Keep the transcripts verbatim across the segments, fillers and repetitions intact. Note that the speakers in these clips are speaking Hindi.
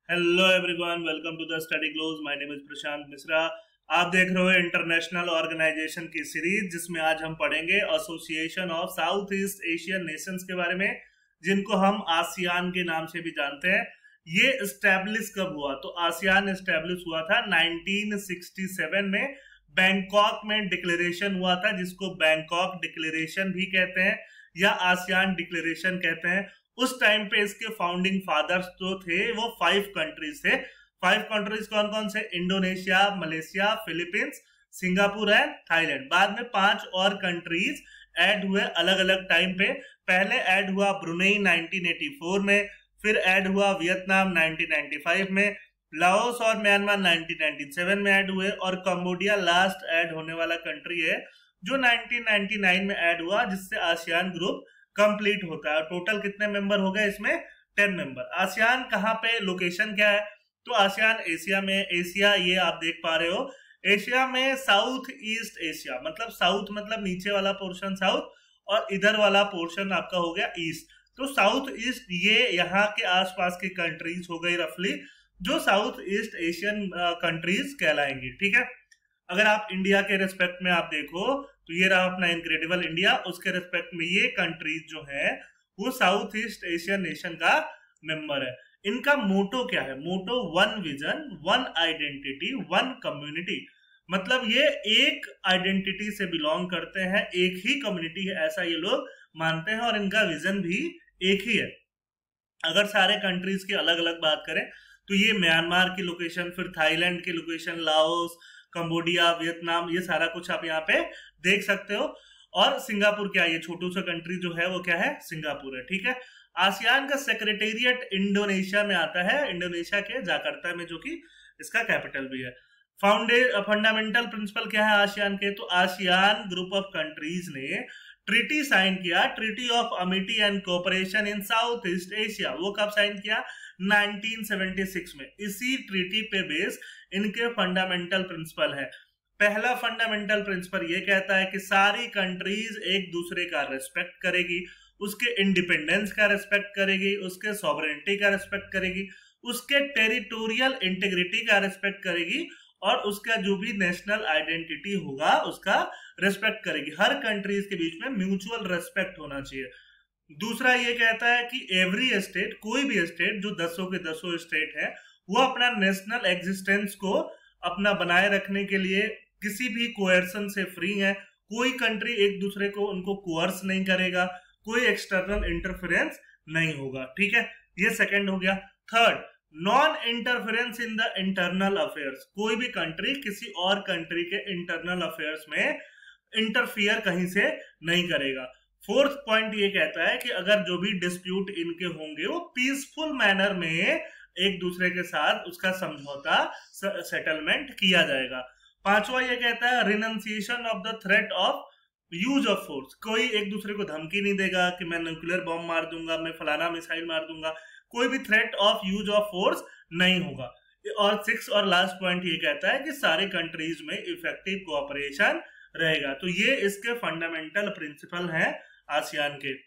Hello everyone, welcome to the study close. My name is Prashant Mishra. आप देख रहे हो इंटरनेशनल ऑर्गेनाइजेशन की सीरीज, जिसमें आज हम पढ़ेंगे association of South East Asian nations के बारे में, जिनको हम आसियान के नाम से भी जानते हैं। ये एस्टेब्लिश कब हुआ? तो आसियान एस्टेब्लिश हुआ था नाइनटीन सिक्सटी सेवन में। बैंकॉक में डिक्लेरेशन हुआ था, जिसको बैंकॉक डिक्लेरेशन भी कहते हैं या आसियान डिक्लेरेशन कहते हैं। उस टाइम पे इसके फाउंडिंग फादर्स जो थे वो फाइव कंट्रीज थे। फाइव कंट्रीज कौन कौन से? Indonesia, Malaysia, Philippines, Singapore and Thailand. बाद में पांच और कंट्रीज ऐड हुए अलग अलग टाइम पे। पहले ऐड हुआ ब्रुनेई नाइनटीन एटी फोर में, फिर ऐड हुआ वियतनाम नाइनटीन नाइंटी फाइव में, लाओस और म्यांमार नाइनटीन नाइंटी सेवन में ऐड हुए, और कंबोडिया लास्ट ऐड होने वाला कंट्री है जो नाइनटीन नाइंटी नाइन में ऐड हुआ, जिससे आसियान ग्रुप कंप्लीट होता है। टोटल कितने मेंबर हो गए इसमें? Ten member. आसियान कहाँ पे, लोकेशन क्या है? तो आसियान एशिया में। एशिया ये आप देख पा रहे हो, एशिया में साउथ ईस्ट एशिया, मतलब साउथ मतलब नीचे वाला पोर्शन साउथ, और इधर वाला पोर्शन आपका हो गया ईस्ट। तो साउथ ईस्ट ये यहाँ के आसपास की कंट्रीज हो गई रफली, जो साउथ ईस्ट एशियन कंट्रीज कहलाएंगी। ठीक है। अगर आप इंडिया के रेस्पेक्ट में आप देखो तो ये रहा अपना इनक्रेडिबल इंडिया, उसके रेस्पेक्ट में ये कंट्रीज जो है वो साउथ ईस्ट एशियन नेशन का मेंबर है। इनका मोटो क्या है? Motto one vision, one identity, one community. मतलब ये एक आइडेंटिटी से बिलोंग करते हैं, एक ही कम्युनिटी है, ऐसा ये लोग मानते हैं, और इनका विजन भी एक ही है। अगर सारे कंट्रीज की अलग अलग बात करें तो ये म्यांमार की लोकेशन, फिर थाईलैंड की लोकेशन, लाओस, कंबोडिया, वियतनाम, ये सारा कुछ आप यहाँ पे देख सकते हो। और सिंगापुर क्या है? ये छोटू सा कंट्री जो है वो क्या है? सिंगापुर है। ठीक है। आसियान का सेक्रेटेरिएट इंडोनेशिया में आता है, इंडोनेशिया के जाकार्ता में, जो कि इसका कैपिटल भी है। फाउंडे फंडामेंटल प्रिंसिपल क्या है आसियान के? तो आसियान ग्रुप ऑफ कंट्रीज ने ट्रीटी साइन किया, treaty of amity and cooperation in South East Asia. वो कब साइन किया? नाइनटीन सेवेंटी सिक्स में। इसी ट्रीटी पे बेस इनके फंडामेंटल प्रिंसिपल है। पहला फंडामेंटल प्रिंसिपल ये कहता है कि सारी कंट्रीज एक दूसरे का रेस्पेक्ट करेगी, उसके इंडिपेंडेंस का रेस्पेक्ट करेगी, उसके सॉवरेनिटी का रेस्पेक्ट करेगी, उसके टेरिटोरियल इंटीग्रिटी का रेस्पेक्ट करेगी, और उसका जो भी नेशनल आइडेंटिटी होगा उसका रेस्पेक्ट करेगी। हर कंट्रीज के बीच में म्यूचुअल रेस्पेक्ट होना चाहिए। दूसरा ये कहता है कि एवरी स्टेट, कोई भी स्टेट, जो दसों के दसों स्टेट है, वो अपना नेशनल एग्जिस्टेंस को अपना बनाए रखने के लिए किसी भी कोएर्सन से फ्री है। कोई कंट्री एक दूसरे को उनको कोर्स नहीं करेगा, कोई एक्सटर्नल इंटरफेरेंस नहीं होगा। ठीक है, ये सेकंड हो गया। Third, non interference in the internal affairs. कोई भी कंट्री किसी और कंट्री के इंटरनल अफेयर्स में इंटरफियर कहीं से नहीं करेगा। फोर्थ पॉइंट ये कहता है कि अगर जो भी डिस्प्यूट इनके होंगे वो पीसफुल मैनर में एक दूसरे के साथ उसका समझौता सेटलमेंट किया जाएगा। पांचवा ये कहता है renunciation of the threat of use of force. कोई एक दूसरे को धमकी नहीं देगा कि मैं न्यूक्लियर बॉम्ब मार दूंगा, मैं फलाना मिसाइल मार दूंगा। कोई भी threat of use of force नहीं होगा। और सिक्स और लास्ट पॉइंट ये कहता है कि सारे कंट्रीज में इफेक्टिव कोऑपरेशन रहेगा। तो ये इसके फंडामेंटल प्रिंसिपल हैं आसियान के।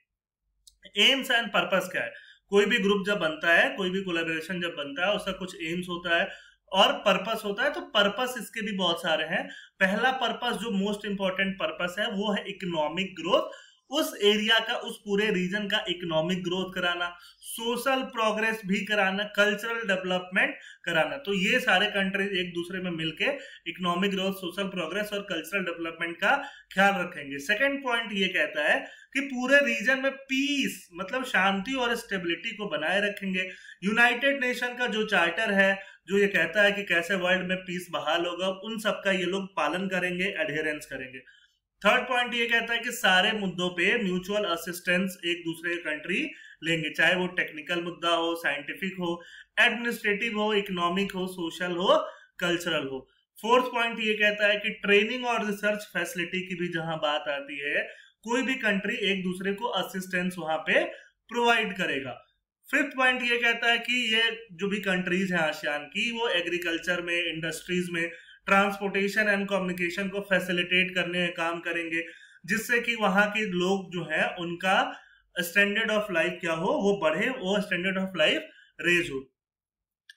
एम्स एंड पर्पस क्या है? कोई भी ग्रुप जब बनता है, कोई भी कोलैबोरेशन जब बनता है, उसका कुछ एम्स होता है और पर्पस होता है। तो पर्पस इसके भी बहुत सारे हैं। पहला पर्पस, जो मोस्ट इंपॉर्टेंट पर्पस है, वो है इकोनॉमिक ग्रोथ। उस एरिया का, उस पूरे रीजन का इकोनॉमिक ग्रोथ कराना, सोशल प्रोग्रेस भी कराना, कल्चरल डेवलपमेंट कराना। तो ये सारे कंट्रीज एक दूसरे में मिलके इकोनॉमिक ग्रोथ, सोशल प्रोग्रेस और कल्चरल डेवलपमेंट का ख्याल रखेंगे। सेकंड पॉइंट ये कहता है कि पूरे रीजन में पीस, मतलब शांति और स्टेबिलिटी को बनाए रखेंगे। यूनाइटेड नेशन का जो चार्टर है, जो ये कहता है कि कैसे वर्ल्ड में पीस बहाल होगा, उन सबका ये लोग पालन करेंगे, एडहेरेंस करेंगे। थर्ड पॉइंट ये कहता है कि सारे मुद्दों पे म्यूचुअल असिस्टेंस एक दूसरे कंट्री लेंगे, चाहे वो टेक्निकल मुद्दा हो, साइंटिफिक हो, एडमिनिस्ट्रेटिव हो, इकोनॉमिक हो, सोशल हो, कल्चरल हो। फोर्थ पॉइंट ये कहता है कि ट्रेनिंग और रिसर्च फैसिलिटी की भी जहां बात आती है, कोई भी कंट्री एक दूसरे को असिस्टेंस वहां पे प्रोवाइड करेगा। फिफ्थ पॉइंट ये कहता है कि ये जो भी कंट्रीज हैं आसियान की, वो एग्रीकल्चर में, इंडस्ट्रीज में, ट्रांसपोर्टेशन एंड कम्युनिकेशन को फैसिलिटेट करने में काम करेंगे, जिससे कि वहां के लोग जो है उनका स्टैंडर्ड ऑफ लाइफ क्या हो, वो बढ़े, वो स्टैंडर्ड ऑफ लाइफ रेज हो।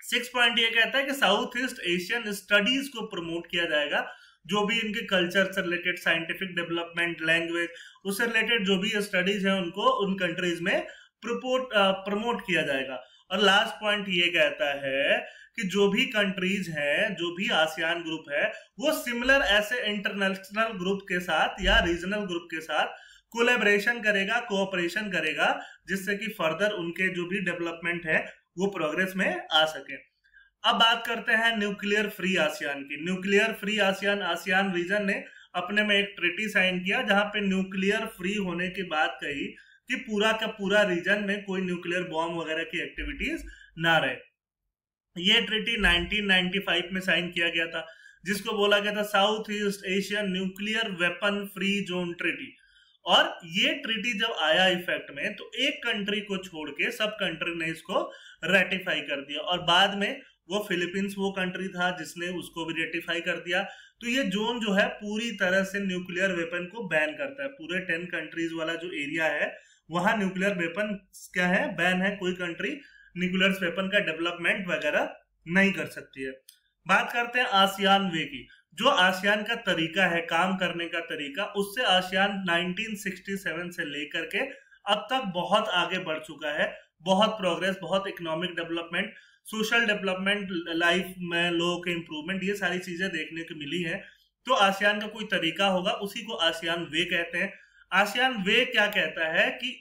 सिक्स पॉइंट ये कहता है कि साउथ ईस्ट एशियन स्टडीज को प्रमोट किया जाएगा, जो भी इनके कल्चर से रिलेटेड, साइंटिफिक डेवलपमेंट, लैंग्वेज, उससे रिलेटेड जो भी स्टडीज है उनको उन कंट्रीज में प्रपोट प्रमोट किया जाएगा। और लास्ट पॉइंट ये कहता है कि जो भी कंट्रीज हैं, जो भी आसियान ग्रुप है, वो सिमिलर ऐसे इंटरनेशनल ग्रुप के साथ या रीजनल ग्रुप के साथ कोलैबोरेशन करेगा, कोऑपरेशन करेगा, जिससे कि फर्दर उनके जो भी डेवलपमेंट है वो प्रोग्रेस में आ सके। अब बात करते हैं न्यूक्लियर फ्री आसियान की। Nuclear free ASEAN, ASEAN region ने अपने में एक ट्रीटी साइन किया जहां पे न्यूक्लियर फ्री होने की बात कही कि पूरा का पूरा रीजन में कोई न्यूक्लियर बॉम्ब वगैरह की एक्टिविटीज ना रहे। ये ट्रीटी नाइनटीन नाइंटी फाइव में साइन किया गया था, जिसको बोला गया था South East Asian nuclear weapon free zone treaty. और ये ट्रीटी जब आया इफेक्ट में तो एक कंट्री को छोड़ के सब कंट्री ने इसको रेटिफाई कर दिया, और बाद में वो फिलीपींस वो कंट्री था जिसने उसको भी रेटिफाई कर दिया। तो ये जोन जो है पूरी तरह से न्यूक्लियर वेपन को बैन करता है। पूरे टेन कंट्रीज वाला जो एरिया है वहां न्यूक्लियर वेपन क्या है, बैन है। कोई कंट्री न्यूक्लियर वेपन का डेवलपमेंट वगैरह नहीं कर सकती है। बात करते हैं आसियान वे की। जो आसियान का तरीका है, काम करने का तरीका, उससे आसियान नाइनटीन सिक्सटी सेवन से लेकर के अब तक बहुत आगे बढ़ चुका है। बहुत प्रोग्रेस, बहुत economic development, social development, life में लोगों के इंप्रूवमेंट, ये सारी चीजें देखने को मिली है। तो आसियान का कोई तरीका होगा, उसी को आसियान वे कहते हैं। आसियान वे क्या कहता है कि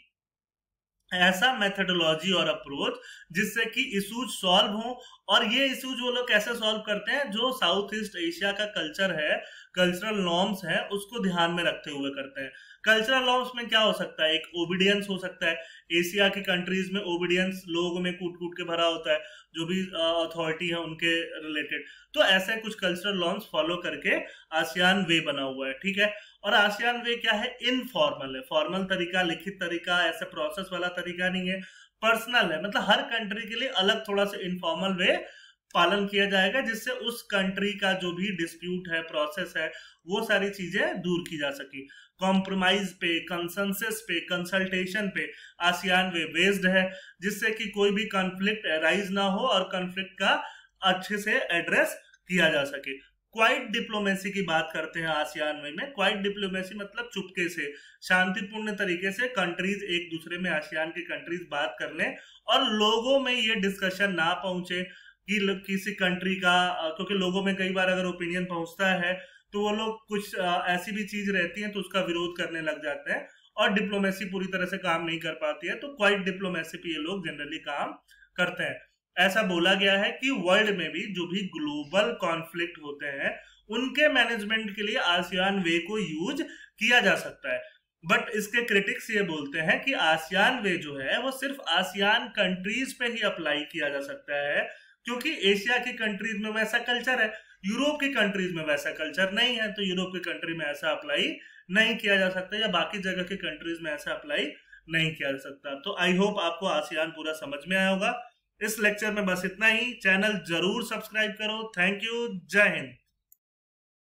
ऐसा मेथोडोलॉजी और अप्रोच जिससे कि इशूज सॉल्व हो। और ये इशूज वो लोग कैसे सॉल्व करते हैं, जो साउथ ईस्ट एशिया का कल्चर है, कल्चरल नॉर्म्स है, उसको ध्यान में रखते हुए करते हैं। कल्चरल नॉर्म्स में क्या हो सकता है, एक ओबीडियंस हो सकता है। एशिया के कंट्रीज में ओबीडियंस लोगों में कूट कूट के भरा होता है, जो भी अथॉरिटी है उनके रिलेटेड। तो ऐसे कुछ कल्चरल नॉर्म्स फॉलो करके आसियान वे बना हुआ है, ठीक है। और आसियान वे क्या है, इनफॉर्मल है। फॉर्मल तरीका, लिखित तरीका, ऐसे प्रोसेस वाला तरीका नहीं है, पर्सनल है। मतलब हर कंट्री के लिए अलग थोड़ा सा इनफॉर्मल वे पालन किया जाएगा, जिससे उस कंट्री का जो भी डिस्प्यूट है, प्रोसेस है, वो सारी चीजें दूर की जा सके। कॉम्प्रोमाइज पे, कंसेंसस पे, कंसल्टेशन पे आसियान वे बेस्ड है, जिससे कि कोई भी कॉन्फ्लिक्ट राइज ना हो और कॉन्फ्लिक्ट का अच्छे से एड्रेस किया जा सके। क्वाइट डिप्लोमेसी की बात करते हैं आसियान में। क्वाइट डिप्लोमेसी मतलब चुपके से, शांतिपूर्ण तरीके से कंट्रीज एक दूसरे में, आसियान की कंट्रीज बात कर लें और लोगों में ये डिस्कशन ना पहुंचे कि किसी कंट्री का, क्योंकि लोगों में कई बार अगर ओपिनियन पहुंचता है तो वो लोग कुछ ऐसी भी चीज रहती है तो उसका विरोध करने लग जाते हैं और डिप्लोमेसी पूरी तरह से काम नहीं कर पाती है। तो क्वाइट डिप्लोमेसी पे ये लोग जनरली काम करते हैं। ऐसा बोला गया है कि वर्ल्ड में भी जो भी ग्लोबल कॉन्फ्लिक्ट होते हैं उनके मैनेजमेंट के लिए आसियान वे को यूज किया जा सकता है। बट इसके क्रिटिक्स ये बोलते हैं कि आसियान वे जो है वो सिर्फ आसियान कंट्रीज पे ही अप्लाई किया जा सकता है, क्योंकि एशिया की कंट्रीज में वैसा कल्चर है, यूरोप की कंट्रीज में वैसा कल्चर नहीं है। तो यूरोप की कंट्री में ऐसा अप्लाई नहीं किया जा सकता, या बाकी जगह की कंट्रीज में ऐसा अप्लाई नहीं किया जा सकता। तो आई होप आपको आसियान पूरा समझ में आया होगा। इस लेक्चर में बस इतना ही। चैनल जरूर सब्सक्राइब करो। Thank you. जय हिंद।